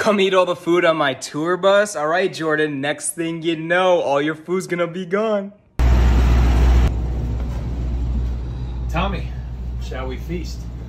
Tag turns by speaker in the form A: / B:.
A: Come eat all the food on my tour bus? All right, Jordan, next thing you know, all your food's gonna be gone.
B: Tommy, shall we feast?